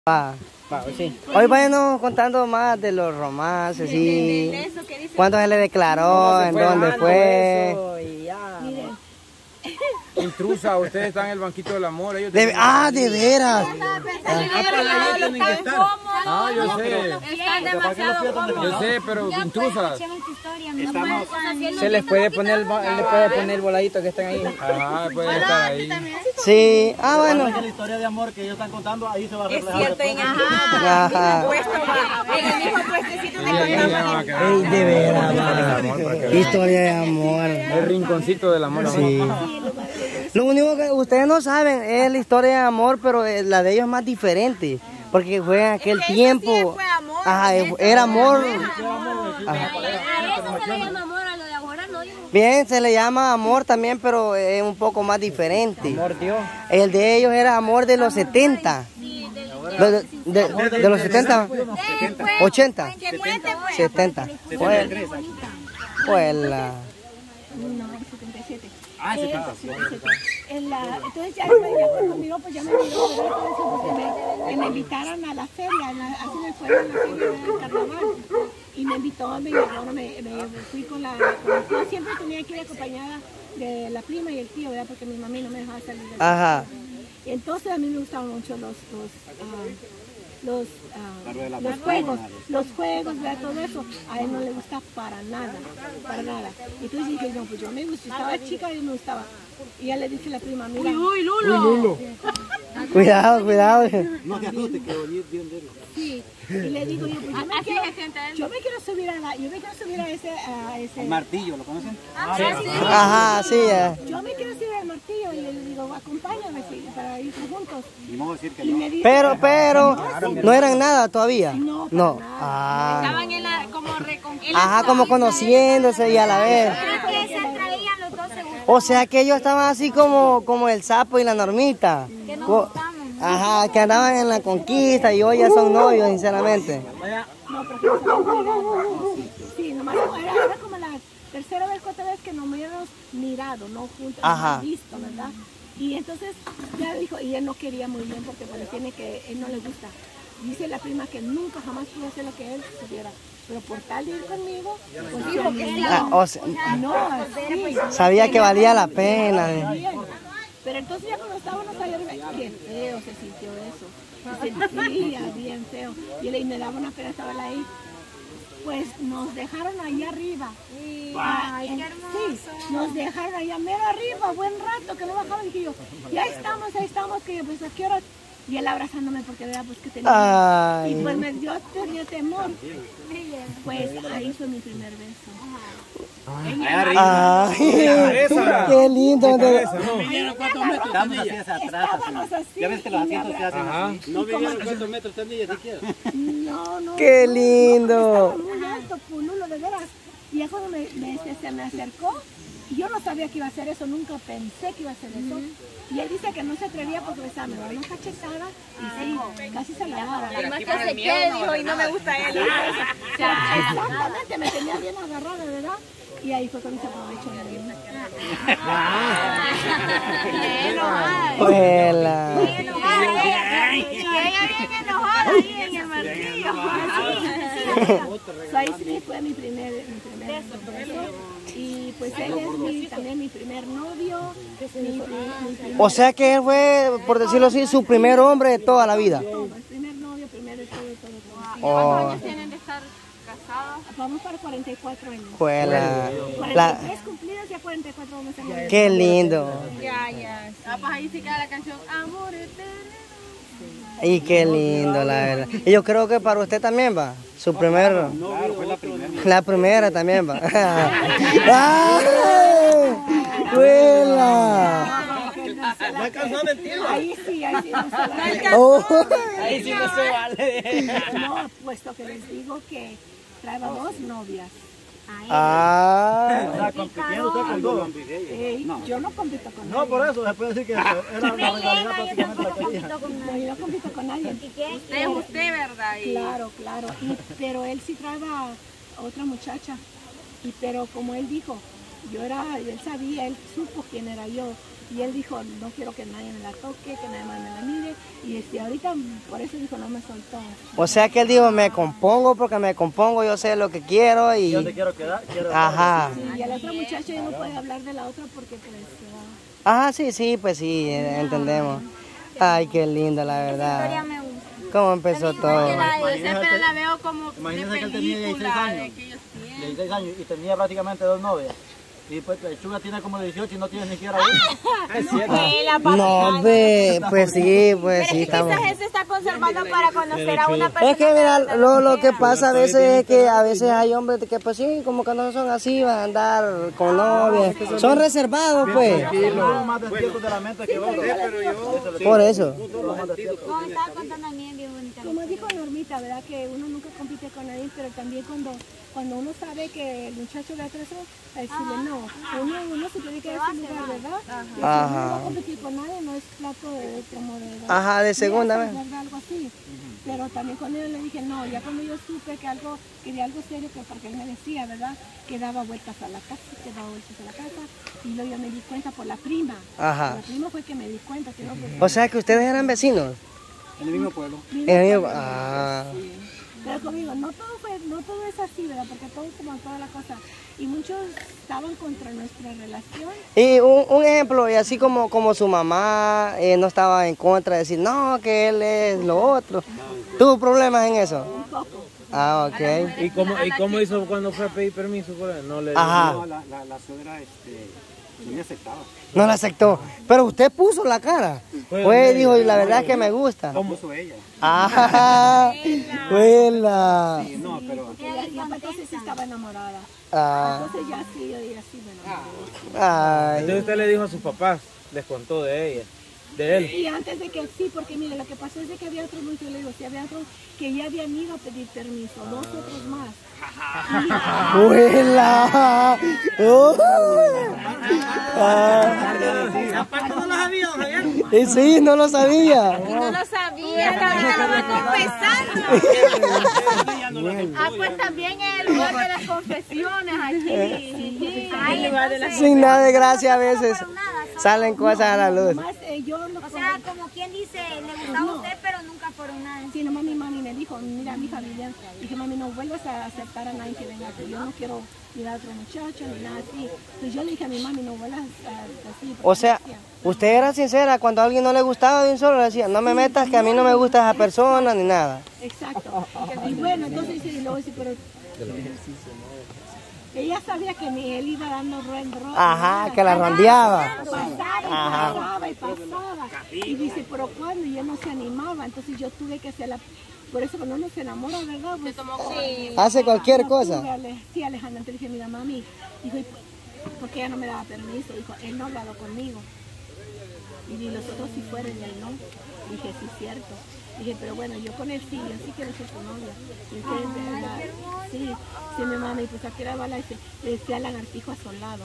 Va, sí. Hoy váyanos contando más de los romances, sí. ¿Cuándo se le declaró? ¿En dónde fue? Intrusa, ustedes están en el banquito del amor. Ellos de veras. Yo sé. Yo sé, pero intrusas. Se les puede poner el voladito que están ahí. Ajá, pueden estar ahí. Sí, bueno. La historia de amor que ellos están contando, ahí se va a reflejar. Es cierto, en el mismo puestecito de Ey, de veras, historia de amor. El rinconcito del amor. Sí. Lo único que ustedes no saben es la historia de amor, pero la de ellos es más diferente. Porque fue en aquel tiempo. Sí fue amor. Ajá, era amor. Ajá. Se le llama amor a lo de ahora, ¿no? Bien, se le llama amor también, pero es un poco más diferente. Amor Dios. El de ellos era amor de los 70. De los 70, 80, 70. Pues la... Entonces ya cuando miró, pues ya me miró, que me invitaron a la feria, así me fue a la feria del carnaval. Y me invitó, me fui con la... Yo siempre tenía que ir acompañada de la prima y el tío, ¿verdad? Porque mi mami no me dejaba salir de la... Ajá. Entonces a mí me gustaban mucho los juegos, ¿verdad? Todo eso, a él no le gusta para nada. Entonces dije, no, pues yo me gustaba, estaba chica y me gustaba. Y ya le dije a la prima, mira. ¡Uy, Lulo! Cuidado. No te asustes, que bien de Sí, y le digo yo, pues yo me quiero subir a ese martillo, ¿lo conocen? Ajá, sí. Yo me quiero subir al martillo y le digo, acompáñame para ir juntos. Y vamos a decir que y me dice, pero no eran nada todavía. No. Estaban en la, Como conociéndose y a la vez. O sea que ellos estaban así como el sapo y la normita. Ajá, que andaban en la conquista y hoy ya son novios, sinceramente. No, pero sí, nomás era como la tercera vez, cuarta vez que nos habíamos mirado, no juntos, no visto, ¿verdad? Y entonces ya dijo, y él no quería muy bien porque él no le gusta. Dice la prima que nunca jamás pudo hacer lo que él supiera. Pero por tal de ir conmigo, pues dijo que sabía que valía la pena. Pero entonces ya cuando estábamos allá, qué feo se sintió eso. Se sentía bien feo. Y me daba una pena estar ahí. Pues nos dejaron allá arriba. Ay, qué hermoso. Sí, nos dejaron allá mero arriba, buen rato, que no bajaban. Dije yo, ya estamos, que yo, pues a qué hora. Y él abrazándome porque vea pues que tenía. Y pues yo tenía temor. Pues ahí fue mi primer beso. Qué lindo. Estamos así hacia atrás. Ya ves que los asientos se hacen así. No vivían 4 metros, ni siquiera. No. Qué lindo. Muy alto, Pululo, de veras. Y ya cuando se me acercó, y yo no sabía que iba a hacer eso, nunca pensé que iba a hacer eso. Y él dice que no se atrevía porque me daba una cachetada y sí, casi se la daba. Además que se quede, dijo, y no me gusta él. Exactamente, me tenía bien agarrada, ¿verdad? Y ahí fue cuando se aprovechó de mí. Y ella bien enojada ahí en el martillo. Ahí sí fue mi primer beso. Y pues él es también mi primer novio. O sea que él fue, por decirlo así, su primer hombre de toda la vida. El primer novio, primero de todo. ¿Cuántos años tienen de estar casados? Vamos para 44 años. Pues 43 cumplidos y a 44 vamos a tener. Qué lindo. Ya. Pues ahí sí queda la canción Amor Eterno. Y qué lindo, la verdad. Y yo creo que para usted también va. Su primero. Claro, fue la primera. La primera también va. ¡Ay! ¡Huela! ¿No alcanzó del tío? Ahí sí no se vale. Ahí sí no se vale. No, puesto que les digo que traeba 2 novias. O sea, compitiendo usted con 2. Yo no compito con nadie. No, por eso, se puede decir que era la rivalidad prácticamente la que había. No, yo no compito con nadie. Usted es usted, ¿verdad? Claro. Pero él sí traeba otra muchacha. Pero como él dijo, él sabía, él supo quién era yo. Y él dijo, no quiero que nadie me la toque, que nadie más me la mire. Y ahorita por eso dijo, no me soltó. O sea que él dijo, me compongo porque me compongo, yo sé lo que quiero y... Yo te quiero quedar, Ajá. Sí, y el otro muchacho ya no puede hablar de la otra porque pues... Ajá, sí, pues sí, entendemos. Ay, qué lindo, la verdad. ¿Cómo empezó todo? Pero la veo como Imagínese que él tenía 16 película años. de que ellos tienen. 16 años y tenía prácticamente 2 novias. Y pues la Chuga tiene como 18 y no tiene ni siquiera una. Es cierto. No, ve, pues sí, estamos. Quizás él se está conservando para conocer a una persona. Es que mira, lo que pasa a veces es que a veces hay hombres que pues sí, como que no son así, van a andar con novias. Son reservados, pues. Son más despiertos de la mente que vos. Por eso. Como estaba contando a mí, bien bonita. Como dijo Normita, ¿verdad? Que uno nunca compite con nadie, pero también cuando uno sabe que el muchacho le atrasó, a decirle no. Uno se tiene que dar su lugar, ¿verdad? Y Ajá. si uno no va a competir con nadie, no es plato de como de... Ajá, de segunda vez. Algo así. Pero también con él le dije, no, ya cuando yo supe que quería algo serio, que porque él me decía, ¿verdad? Que daba vueltas a la casa, y luego yo me di cuenta por la prima. Ajá. La prima fue que me di cuenta, que no, pues, O sea que ustedes eran vecinos. En el mismo pueblo. Ah. Pero conmigo, no todo es así, ¿verdad? Porque todo es como toda la cosa. Y muchos estaban contra nuestra relación. Y un ejemplo, y así como su mamá no estaba en contra de decir, no, que él es lo otro. ¿Tuvo problemas en eso? Un poco. Ah, ok. ¿Y cómo hizo cuando fue a pedir permiso por él? No le Ajá. No, la suegra no me aceptaba. No la aceptó. Pero usted puso la cara. Pues dijo, y la verdad es que me gusta. ¿Cómo puso ella? Ah, huela. Sí, no, pero... Y entonces sí estaba enamorada. Ah, Entonces ya sí, yo dije, sí me enamoré. ay. Entonces usted le dijo a sus papás, les contó de ella, de él. Y antes de que sí, porque mire, lo que pasó es de que había otros muchos, le digo, sí, había otros que ya habían ido a pedir permiso, 2 otros más. ¡Huela! ¡Oh! ¿No lo sabía, Javier? Y sí, no lo sabía. No lo sabía, ahorita lo va confesando. Ah, pues también es el lugar de las confesiones aquí. Ay, entonces, Sin nada de gracia a veces salen cosas a la luz. Más, yo no o sea, como quien dice, le gustaba a usted, pero nunca fueron nada. sí, nomás mi mami me dijo, mira mi familia, dije, mami, no vuelvas a aceptar a nadie que venga, que yo no quiero mirar a otro muchacho ni nada así. Entonces yo le dije a mi mami, no vuelvas así. O sea, usted era sincera, cuando a alguien no le gustaba de un solo le decía, no me metas que a mí no me gusta esa persona ni nada. Exacto. Y bueno, entonces dice, y luego dice, pero ella sabía que él iba dando ronda. Ajá, que la rondeaba. Pasaba. Y dice, pero cuando y él no se animaba, entonces yo tuve que hacer por eso cuando uno se enamora, ¿verdad? Pues, Hace cualquier cosa. Sí, Alejandra, entonces dije, mira, mami, dijo, ¿por qué ella no me daba permiso? Dijo, él no ha hablado conmigo. Y los otros sí fueron y él no. Dije, sí, cierto. Dije, pero bueno, yo con él sí, yo sí quiero ser su novia. Y entonces, sí, mi mami, pues aquí la bala le decía lagartijo asolado.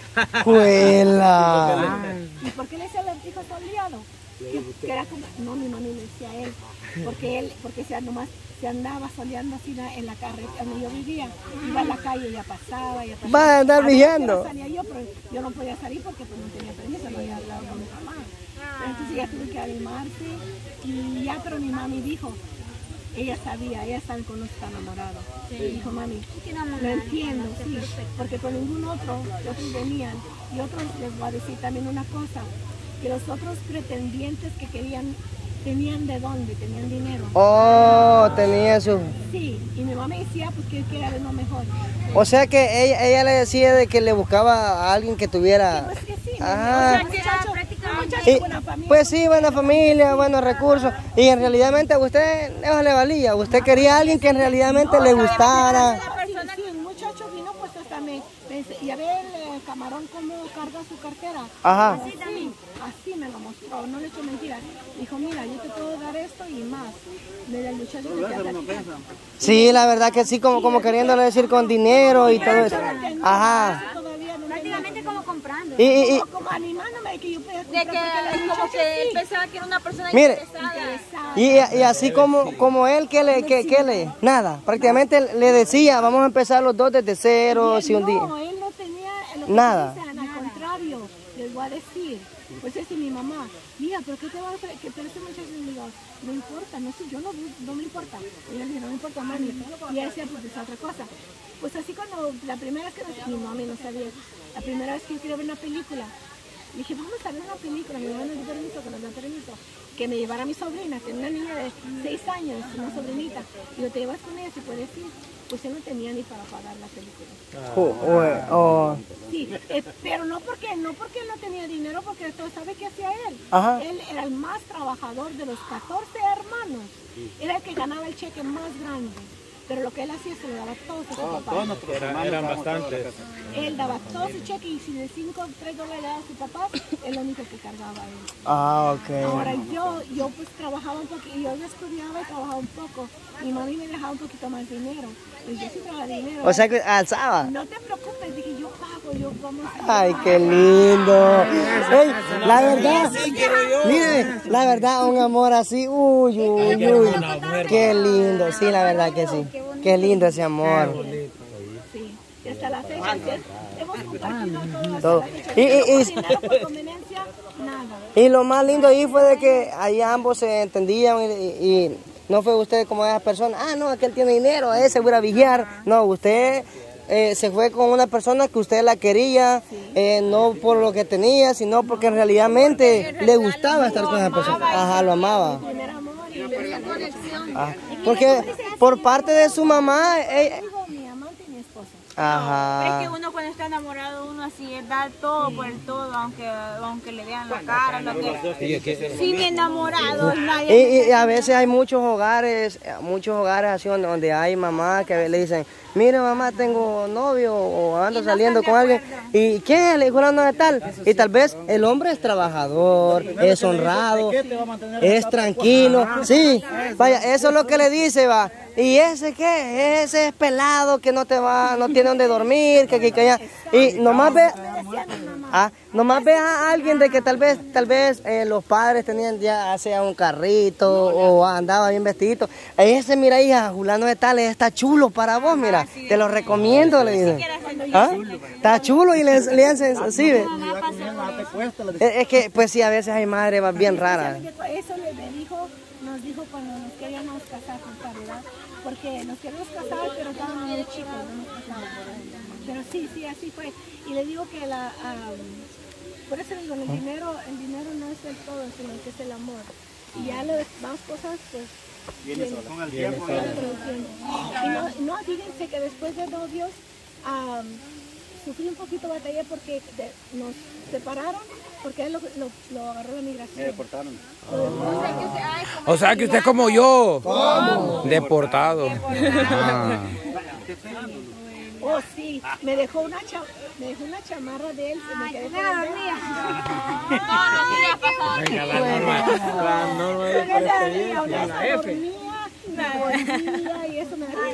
¡Huela! ¿Y por qué le decía lagartijo asoleado? Que era como, no, mi mami le decía a él, porque nomás se andaba soleando así en la carretera donde yo vivía, iba a la calle, ya pasaba. Va a andar brillando. Salía yo, pero yo no podía salir porque pues no tenía permiso, no había hablado con mi mamá. Entonces ella tuvo que animarse y ya, pero mi mami dijo, ella sabe cuando está enamorado. Sí. Dijo, mami, lo entiendo, sí, porque con ningún otros venían. Y otros, les voy a decir también una cosa, que los otros pretendientes que querían, tenían de dónde, tenían dinero. Oh, tenía su... Sí, y mi mamá decía pues que era lo mejor. O sea que ella le decía de que le buscaba a alguien que tuviera... Pues que sí, Ajá. o sea, muchacho, buena familia. Pues sí, buena familia, buenos recursos. Y en realidad a usted eso le valía. Usted quería a alguien que en realidad le gustara. Sí, un muchacho vino pues hasta y a ver el camarón cómo carga su cartera. Ajá. Así me lo mostró, no le echo mentiras. Dijo, mira, yo te puedo dar esto y más. Mira, el muchacho me queda aquí. Sí, la verdad que sí, como queriéndole decir con dinero y todo eso. Ajá. Prácticamente como comprando. Y como animándome de que yo podía De que como que él pensaba que era una persona mire, interesada. y así como él, nada, prácticamente le decía, vamos a empezar los dos desde cero, si un día. No, él no tenía nada. Al contrario, les voy a decir, mamá, mira, ¿pero qué te va a hacer? Pero este muchacho le digo, no importa, no sé, yo no me importa. Y yo le dije, no me importa, mami. Y ella decía, pues es otra cosa. Pues así cuando, la primera vez que mi mami no sabía, la primera vez que yo quería ver una película, le dije, vamos a ver una película, mi mamá nos dio permiso, que nos dio permiso, que me llevara a mi sobrina, que era una niña de 6 años, una sobrinita. Y yo, te llevas con ella si puedes ir. Pues él no tenía ni para pagar la película. Sí, pero no porque él no tenía dinero, porque todo sabe qué hacía él. Ajá. Él era el más trabajador de los 14 hermanos. Era el que ganaba el cheque más grande. Pero lo que él hacía se lo daba todo a su papá. Eran bastantes. Él daba todo su cheque y si de $3 le daba a su papá, es lo único que cargaba él. Ok. Ahora yo pues trabajaba un poco, y yo estudiaba y trabajaba un poco. Mi mami me dejaba un poquito más dinero. Y yo sí trabajaba dinero. O sea que alzaba. No te preocupes, dije yo pago, yo vamos a... Ay, qué lindo. Ey, la verdad, mire, la verdad, un amor así, uy. Qué lindo, sí, la verdad que sí. Qué lindo ese amor. Sí, y hasta la fecha hemos compartido todo. Dinero por conveniencia, nada. Y lo más lindo ahí fue de que ahí ambos se entendían y no fue usted como esa persona, no, aquel tiene dinero, ese voy a vigiar. No, usted se fue con una persona que usted la quería, no por lo que tenía, sino porque realmente le gustaba estar con esa persona. Ajá, lo amaba. Porque por parte de su mamá... mi amante y mi esposa. Ajá. Es que uno cuando está enamorado, uno así da todo por el todo, aunque le vean la cara, lo que... Sin enamorado, nadie... Y a veces hay muchos hogares así donde hay mamás que le dicen, mire mamá, tengo novio o ando saliendo con alguien. ¿Y quién? Le dijo no es tal. Y tal vez el hombre es trabajador, es honrado, es tranquilo. Sí, vaya, eso es lo que le dice, va. ¿Y ese qué? Ese es pelado que no tiene donde dormir, que allá. Y nomás ve a alguien de que tal vez los padres tenían ya sea un carrito o andaba bien vestido. Ese, mira hija, fulano de tal, está chulo para vos, mira, te lo recomiendo, le dicen. Está chulo y le hacen así, ¿ve? Es que, pues sí, a veces hay madres bien raras. Eso nos dijo cuando nos queríamos casar con Caridad, porque nos queríamos casar, pero estábamos muy chicos, no nos casábamos. Pero sí, así fue. Y le digo que por eso digo, el dinero no es el todo, sino que es el amor. Y ya las más cosas, pues, viene con el tiempo. Y no, fíjense que después de novios, sufrí un poquito de batalla porque nos separaron, porque él lo agarró la migración. Me deportaron. O sea que usted es como yo. ¿Cómo? Deportado. Oh, sí, me dejó una chamarra de él, se me quedé con ella. Y eso me dejó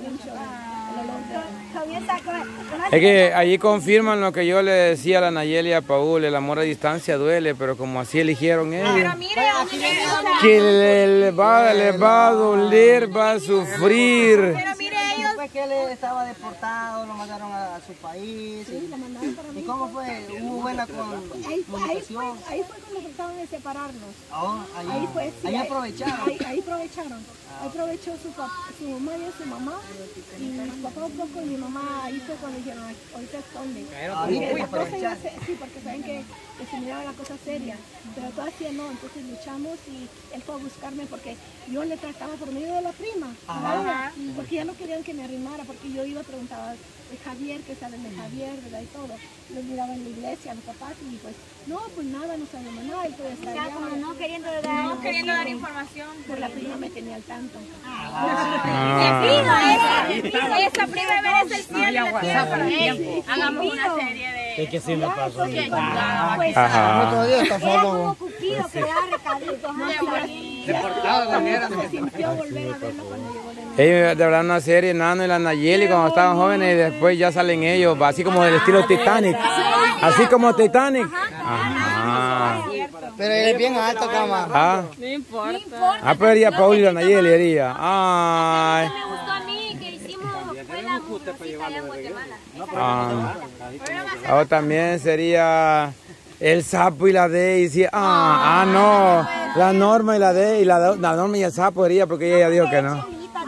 Es que allí confirman lo que yo le decía a la Nayeli y a Paul, el amor a distancia duele, pero como así eligieron ellos, que les va a doler, va a sufrir. Que él estaba deportado, lo mandaron a su país. Sí, lo mandaron para mí. ¿Y cómo fue? ¿Hubo buena comunicación? Ahí fue cuando trataron de separarnos. Ahí fue, sí, ahí aprovecharon. Ahí aprovecharon. Ahí aprovechó su mamá y su mamá. Y poco a poco mi mamá, ahí fue cuando dijeron, ahorita esconden. Sí, porque saben que se miraba la cosa seria. Pero todavía no, entonces luchamos y él fue a buscarme porque yo le trataba por medio de la prima. Porque ya no querían que me arrimara, porque yo iba a preguntar de Javier, que saben de Javier, ¿verdad? Y todo. Los miraba en la iglesia, a los papás, y pues, no, pues nada, no sabemos nada, él todavía está allá. No queriendo dar información. Pero la prima me tenía al tanto. Esa prima merece el cielo y la tierra para él. Hagamos una serie de... Es que sí me pasó. Otro día está solo. Cupido que da recaditos. Se sintió volver a verlo cuando llegó de nuevo. Ellos de verdad una serie, Nano y la Nayeli cuando estaban jóvenes y después ya salen ellos, así como del estilo Titanic. Así como Titanic. Ajá. Pero él es bien alto, cama. No importa. Pero ya Paul y la Nayeli haría. Ay. Me gustó a mí que hicimos fue la música allá en Guatemala. Ahora también sería El sapo y la Daisy. No. La Norma y la Daisy. La Norma y el sapo sería porque ella dijo que no.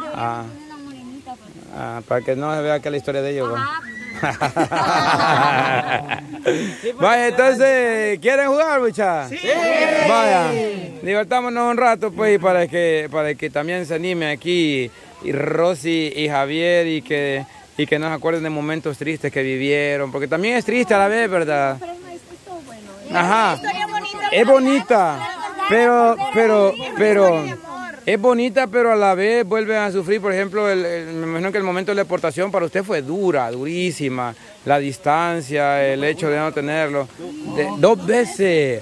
Para que no se vea que la historia de ellos. Vaya, entonces, ¿quieren jugar, muchachos? Sí. Vaya, divertámonos un rato, pues, para que también se anime aquí y Rosy y Javier y que nos acuerden de momentos tristes que vivieron, porque también es triste a la vez, ¿verdad? Pero es todo bueno. Ajá. Es bonita, pero es bonita, pero a la vez vuelven a sufrir. Por ejemplo, me imagino que el momento de la deportación para usted fue durísima. La distancia, el hecho de no tenerlo. 2 veces.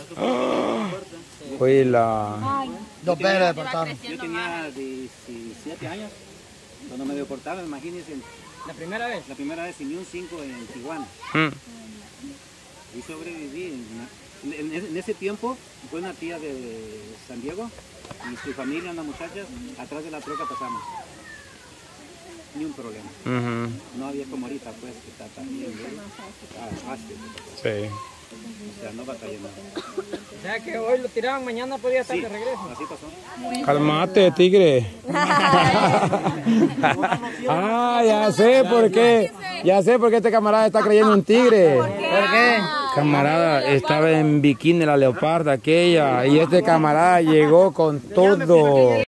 Oíla. 2 veces de deportaron. Yo tenía 17 años cuando me deportaron, imagínense. ¿La primera vez? La primera vez, sin un 5 en Tijuana. Y sobreviví. En ese tiempo fue una tía de San Diego y su familia, unas muchachas, atrás de la troca pasamos. Ni un problema. No había como ahorita, pues, que está también fácil. Sí. O sea, no batallé nada. O sea que hoy lo tiraban, mañana podía estar de regreso. Así pasó. Calmate, tigre. Ya sé por qué. Ya sé por qué este camarada está creyendo en tigre. ¿Por qué? Camarada, estaba en bikini la leoparda aquella y este camarada llegó con todo.